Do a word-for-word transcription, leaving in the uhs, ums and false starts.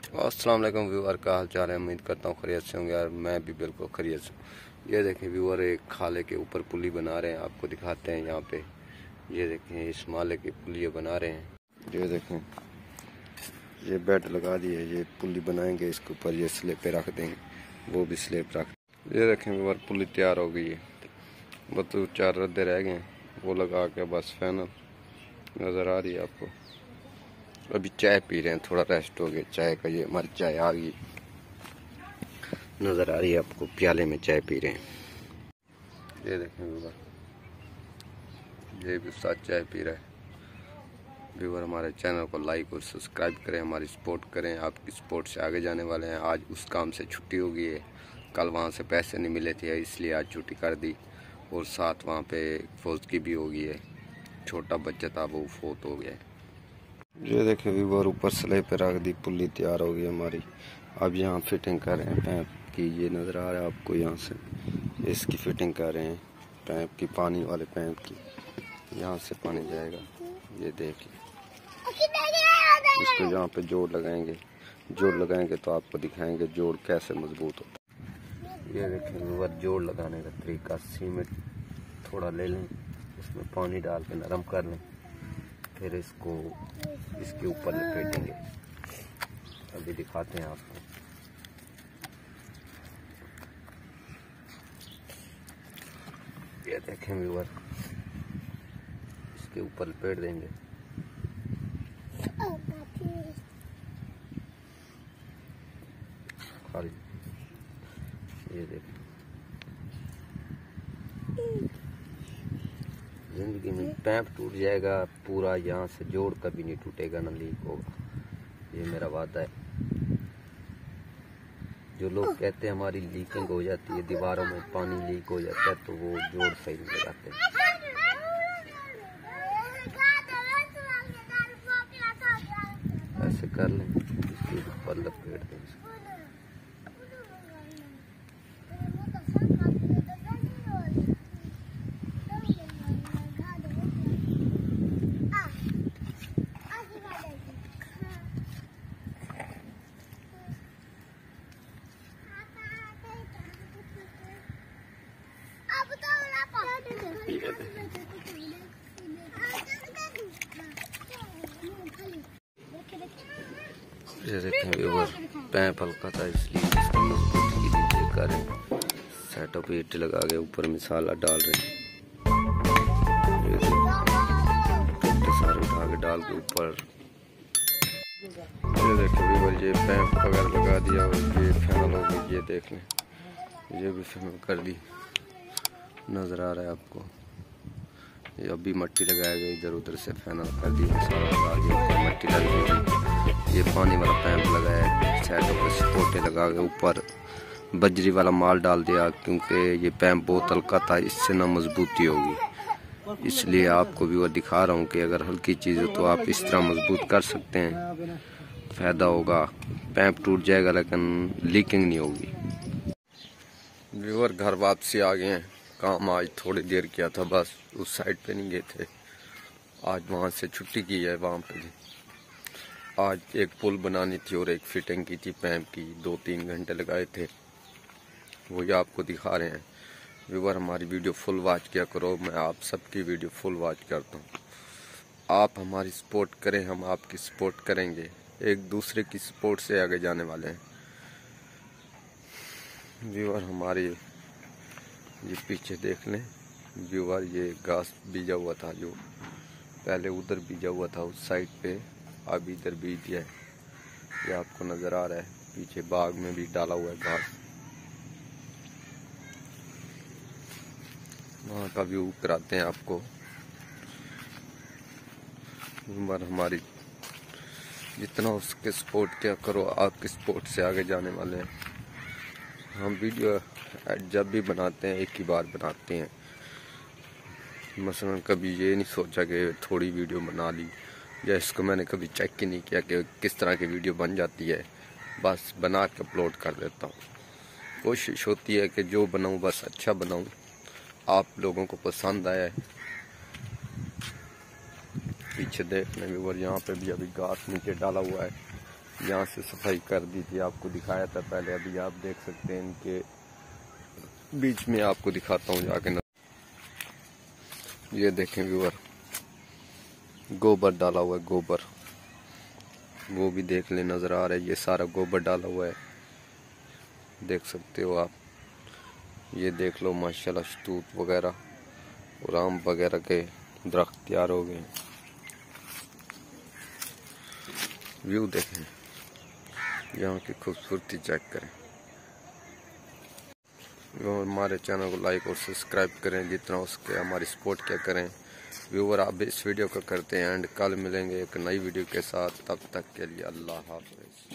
अस्सलाम वालेकुम व्यूअर, का हाल चाल है। उम्मीद करता हूँ खैरियत से होंगे यार। मैं भी बिल्कुल खैरियत से हूँ। ये देखें व्यूअर, एक खाले के ऊपर पुली बना रहे हैं, आपको दिखाते हैं यहाँ पे। ये देखें इस माले की पुली बना रहे हैं। ये देखें ये बेड लगा दिए, ये पुली बनाएंगे, इसके ऊपर ये स्लेब पे रख देंगे, वो भी स्लेब रख। ये देखें व्यूअर, पुली तैयार हो गई है, बस तो चार रद्दे रह गए हैं, वो लगा के बस फाइनल नज़र आ रही है आपको। अभी चाय पी रहे हैं, थोड़ा रेस्ट हो गया चाय का। ये हमारी चाय आ गई नज़र आ रही है आपको, प्याले में चाय पी रहे हैं। ये देखें व्यूअर, ये भी साथ चाय पी रहा है। व्यूअर हमारे चैनल को लाइक और सब्सक्राइब करें, हमारी सपोर्ट करें। आपकी सपोर्ट से आगे जाने वाले हैं। आज उस काम से छुट्टी हो गई है, कल वहाँ से पैसे नहीं मिले थे इसलिए आज छुट्टी कर दी। और साथ वहाँ पे फौजगी भी हो गई है, छोटा बच्चा था वो फोत हो गया है। ये देखे व्यूअर, ऊपर स्लेब पे रख दी, पुली तैयार हो गई हमारी। अब यहाँ फिटिंग कर रहे हैं पैप की, ये नज़र आ रहा है आपको। यहाँ से इसकी फिटिंग कर रहे हैं पैप की, पानी वाले पैप की। यहाँ से पानी जाएगा, ये देख लें। इसको यहाँ पे जोड़ लगाएंगे, जोड़ लगाएंगे तो आपको दिखाएंगे जोड़ कैसे मजबूत होता है। ये देखें व्यूअर, जोड़ लगाने का तरीका। सीमेंट थोड़ा ले लें, उसमें पानी डाल के नरम कर लें, फिर इसको इसके ऊपर लपेटेंगे। अभी दिखाते हैं आपको। ये देखें व्यूअर, इसके ऊपर लपेट देंगे। खाली ये देखें, जिंदगी में पैप टूट जाएगा पूरा, यहाँ से जोड़ कभी नहीं टूटेगा, ना लीक होगा, ये मेरा वादा है। जो लोग कहते हैं हमारी लीकिंग हो जाती है, दीवारों में पानी लीक हो जाता है, तो वो जोड़ सही नहीं लगाते। ऐसे कर लें, इसके ऊपर लपेट दें। ये देखें व्यूअर, पैप हल्का था इसलिए इसको मजबूत की नीचे करें। सेटअप ईट लगा के ऊपर मसाला डाल रहे हैं। ये सारे उठा के डाल के ऊपर। ये देखें व्यूअर, ये पैप अगर लगा दिया और ये फाइनल हो गई, ये देख लें, ये भी फाइनल कर दी, नज़र आ रहा है आपको। ये अभी मट्टी लगाया गया, इधर उधर से फाइनल कर दी, मसाला लगा दिया, मट्टी लग गई। ये पानी वाला पैप लगाया, साइडों पर सपोर्टे लगा के ऊपर बजरी वाला माल डाल दिया, क्योंकि ये पैप बहुत हल्का था, इससे ना मजबूती होगी। इसलिए आपको भी वो दिखा रहा हूँ कि अगर हल्की चीज़ हो तो आप इस तरह मजबूत कर सकते हैं, फ़ायदा होगा। पैप टूट जाएगा लेकिन लीकिंग नहीं होगी। व्यूअर, घर वापसी आ गए हैं। काम आज थोड़ी देर किया था, बस उस साइड पे नहीं गए थे, आज वहाँ से छुट्टी की है। वहाँ पे आज एक पुल बनानी थी और एक फिटिंग की थी पैप की, दो तीन घंटे लगाए थे, वही आपको दिखा रहे हैं। व्यूअर, हमारी वीडियो फुल वॉच किया करो, मैं आप सबकी वीडियो फुल वॉच करता हूँ। आप हमारी सपोर्ट करें, हम आपकी सपोर्ट करेंगे, एक दूसरे की सपोर्ट से आगे जाने वाले हैं। व्यूअर, हमारी ये पीछे देख लें व्यूअर, ये घास बीजा हुआ था, जो पहले उधर बीजा हुआ था उस साइड पे, अब इधर बीज दिया है, ये आपको नज़र आ रहा है। पीछे बाग में भी डाला हुआ है घास, वहाँ का व्यू कराते हैं आपको। उम्र हमारी जितना उसके सपोर्ट क्या करो, आपके सपोर्ट से आगे जाने वाले हैं। हम वीडियो जब भी बनाते हैं एक ही बार बनाते हैं, मसलन कभी ये नहीं सोचा कि थोड़ी वीडियो बना ली, या इसको मैंने कभी चेक ही नहीं किया कि किस तरह की वीडियो बन जाती है, बस बना के अपलोड कर देता हूँ। कोशिश होती है कि जो बनाऊँ बस अच्छा बनाऊँ, आप लोगों को पसंद आया है। पीछे देखने भी, और यहाँ पे भी अभी घास नीचे डाला हुआ है, यहाँ से सफाई कर दी थी, आपको दिखाया था पहले। अभी आप देख सकते हैं इनके बीच में, आपको दिखाता हूँ जाके। ये देखें व्यूअर, गोबर डाला हुआ है, गोबर, वो भी देख ले, नजर आ रहा है। ये सारा गोबर डाला हुआ है, देख सकते हो आप। ये देख लो माशाल्लाह, शतूत वगैरह और आम वगैरह के दरख्त तैयार हो गए। व्यू देखें, यहाँ की खूबसूरती चेक करें। और हमारे चैनल को लाइक और सब्सक्राइब करें, जितना हो सके हमारी सपोर्ट क्या करें। व्यूअर आप इस वीडियो को करते हैं एंड कल मिलेंगे एक नई वीडियो के साथ, तब तक के लिए अल्लाह हाफ़िज़।